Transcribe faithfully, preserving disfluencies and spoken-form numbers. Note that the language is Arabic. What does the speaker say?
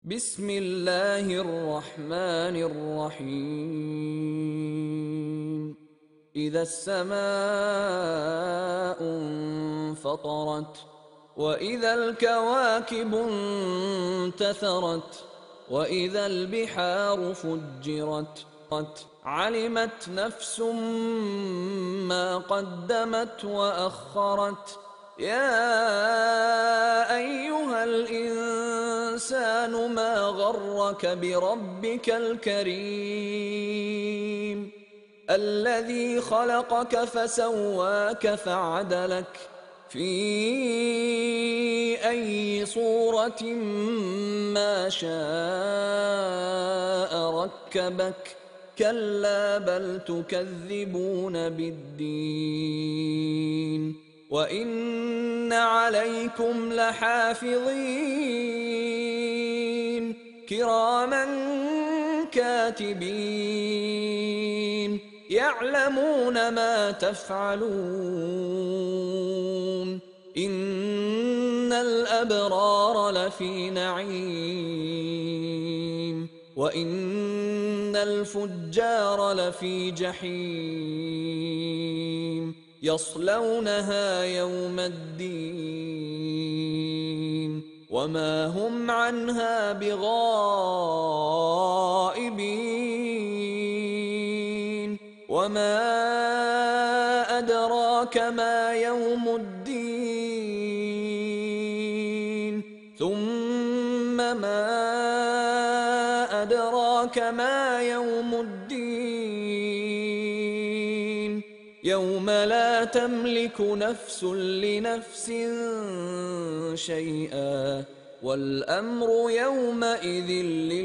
بسم الله الرحمن الرحيم. إذا السماء انفطرت وإذا الكواكب انتثرت وإذا البحار فجرت علمت نفس ما قدمت وأخرت. يا أيها الإنسان ما غرك بربك الكريم الذي خلقك فسواك فعدلك في أي صورة ما شاء ركبك. كلا بل تكذبون بالدين وإن عليكم لحافظين كراما كاتبين يعلمون ما تفعلون. إن الأبرار لفي نعيم وإن الفجار لفي جحيم يصلونها يوم الدين وما هم عنها بغائبين. وما أدراك ما يوم الدين ثم ما أدراك ما يوم الدين يوم لا تملك نفس لنفس شيئا والأمر يومئذ